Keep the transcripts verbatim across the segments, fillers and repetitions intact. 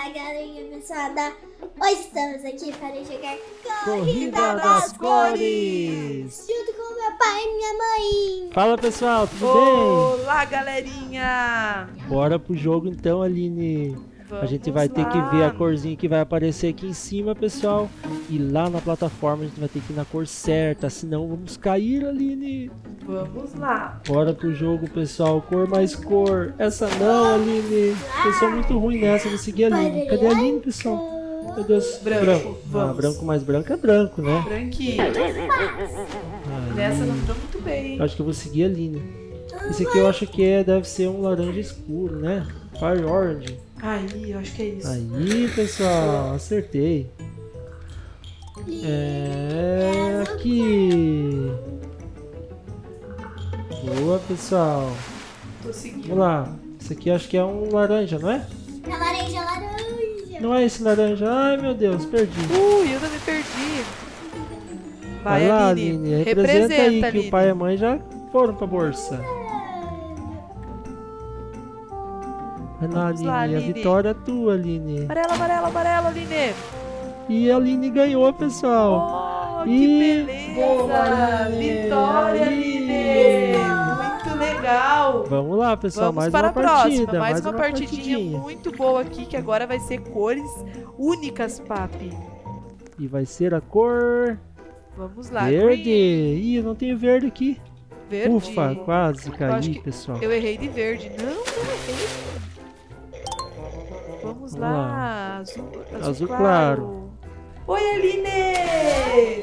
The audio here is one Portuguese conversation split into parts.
Fala galerinha pessoada, hoje estamos aqui para jogar Corrida das Cores junto com meu pai e minha mãe. Fala pessoal, tudo Olá, bem? Olá galerinha. Bora pro jogo então, Aline. Vamos a gente vai lá. ter que ver a corzinha que vai aparecer aqui em cima, pessoal. E lá na plataforma a gente vai ter que ir na cor certa, senão vamos cair, Aline. Vamos lá. Bora pro jogo, pessoal. Cor mais cor. Essa não, Aline. Eu sou muito ruim nessa, vou seguir a Aline. Cadê a Aline, pessoal? Meu Deus. Branco, Ah, vamos. branco mais branco é branco, né? Branquinho. Ah, Nessa não tô muito bem. eu acho que eu vou seguir a Aline. Esse aqui eu acho que é, deve ser um laranja escuro, né? Fire Orange. Aí, eu acho que é isso. Aí, pessoal, acertei. É aqui. Boa, pessoal. Tô seguindo. Vamos lá. Esse aqui acho que é um laranja, não é? É laranja, laranja. Não é esse laranja. Ai, meu Deus, perdi. Ui, eu também perdi. Vai, Vai lá, Aline. Aline. Representa aí Representa, que Aline. o pai e a mãe já foram pra bolsa. Vai lá, Vamos Aline. lá, A Aline. vitória é tua, Aline. Amarelo, amarelo, amarelo, Aline. E a Aline ganhou, pessoal. Oh, que E- beleza. Boa, Aline. Vitória, Aí. Aline. Muito legal. Vamos lá, pessoal. Vamos mais para uma a próxima, partida. mais, uma, partidinha, partidinha. muito boa aqui, que agora vai ser cores únicas, papi. E vai ser a cor Vamos lá, verde. green, Ih, eu não tenho verde aqui. verde. Ufa, quase acho caí, que pessoal. Eu errei de verde. Não, não errei. Vamos Vamos lá, lá. Azul, azul, Azul claro. claro. Oi, Aline!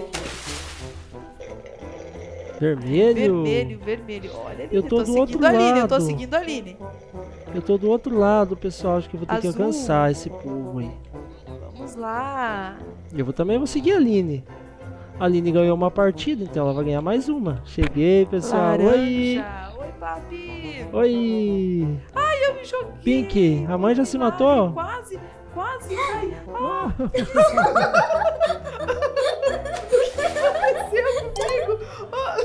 Vermelho. Vermelho, vermelho. Olha, Aline, Eu tô do seguindo outro a Aline, eu tô lado. seguindo a Aline. Eu tô do outro lado, pessoal. Acho que eu vou ter que Azul. alcançar esse povo aí. Vamos lá. Eu vou, também vou seguir a Aline. A Aline ganhou uma partida, então ela vai ganhar mais uma. Cheguei, pessoal. Oi. Laranja. Oi, papi. Oi. Ai, eu me joguei. Pink, a mãe já se Ai, matou? Quase, quase. Ai, ah, Ah, o que aconteceu comigo? Ah.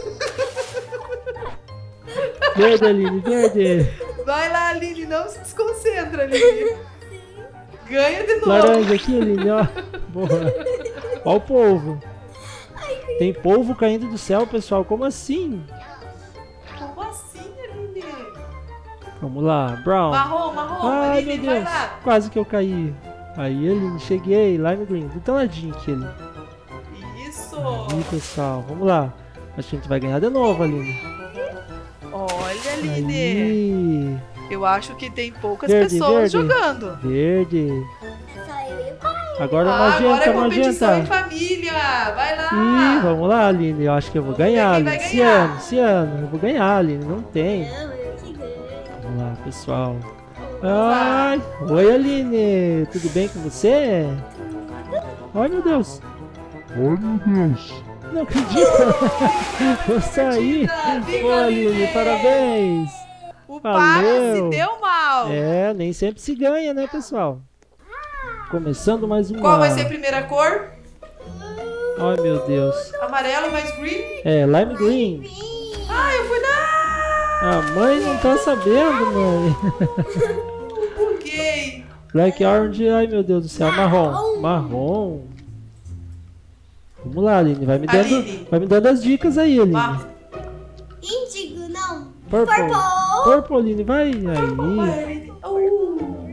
Verde, Aline, verde. Vai lá, Aline, não se desconcentra, Aline. Ganha de novo. Laranja aqui, Aline, ó. Boa. Ó o polvo. Tem polvo caindo do céu, pessoal. Como assim? Como assim, Aline? Vamos lá, Brown. Marrom, marrom, Ai, Aline, meu vai Deus. lá. Quase que eu caí. Aí, Aline, cheguei. Lime green. Do teu ladinho aqui, Aline. Isso. Aí, pessoal. Vamos lá. Acho que a gente vai ganhar de novo, Aline. Olha, Aline. Aí. Eu acho que tem poucas Verde, pessoas verde. jogando. Verde. Só eu e o pai. Agora Ah, magenta, agora é competição em magenta. família. Vai lá. Ih, vamos lá, Aline. Eu acho que eu vou Vamos ver ganhar, quem vai Aline. Esse ganhar. ano, esse ano. Eu vou ganhar, Aline. Não tem. Não, eu que ganho. Vamos lá, pessoal. lá. Ai, oi, Aline. Tudo bem com você? Ai, meu Deus. Ai, meu Deus. Não acredito. Vou sair. Partida. Ô, Aline, parabéns. O Valeu. papo se deu mal. É, nem sempre se ganha, né, pessoal? Começando mais uma. Qual vai ser a primeira cor? Ai, meu Deus. Amarelo mais green? É, lime green. Ah, eu fui dar. A mãe não tá sabendo, mãe. Buguei. Black orange, ai meu Deus do céu, marrom. Marrom. Vamos lá, Aline, vai me dando, Aline. vai me dando as dicas aí, Aline. Mar... Índigo, não. Purple. Purple. Purple, Aline, vai. Aí. Vai. Uh.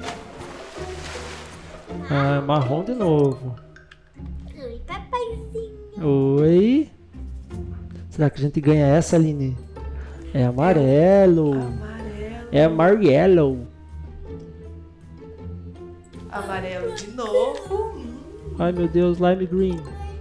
Ah, marrom de novo. Oi, papaizinho. Oi. Será que a gente ganha essa, Aline? É amarelo. Amarelo. É amarelo. Amarelo de novo. Hum. Ai meu Deus, lime green.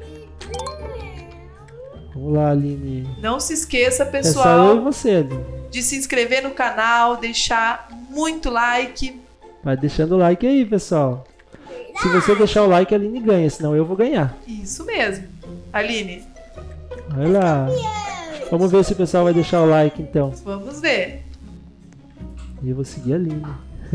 Vamos lá, Aline. Não se esqueça, É só eu e pessoal, você, Aline. de se inscrever no canal, deixar muito like. Vai deixando o like aí, pessoal. Se você deixar o like, a Aline ganha, senão eu vou ganhar. Isso mesmo. Aline, Vai lá. Vamos ver se o pessoal vai deixar o like, então. vamos ver. E eu vou seguir a Aline.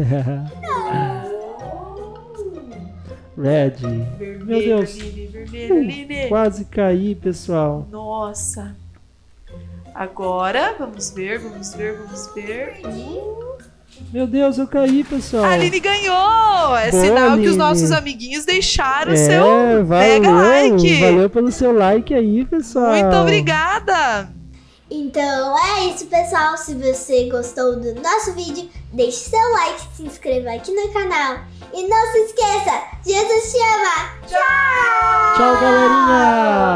Red. Vermelho, Meu Deus. Aline, vermelho, Aline. Quase caí, pessoal. Nossa. Agora, vamos ver, vamos ver, vamos ver. Uh, Meu Deus, eu caí, pessoal. A Aline ganhou! É Boa, sinal Aline. que os nossos amiguinhos deixaram o É, seu valeu, mega like. valeu pelo seu like aí, pessoal. Muito obrigada! Então é isso, pessoal. Se você gostou do nosso vídeo, deixe seu like, se inscreva aqui no canal. E não se esqueça, Jesus te ama! Tchau! Tchau, galerinha!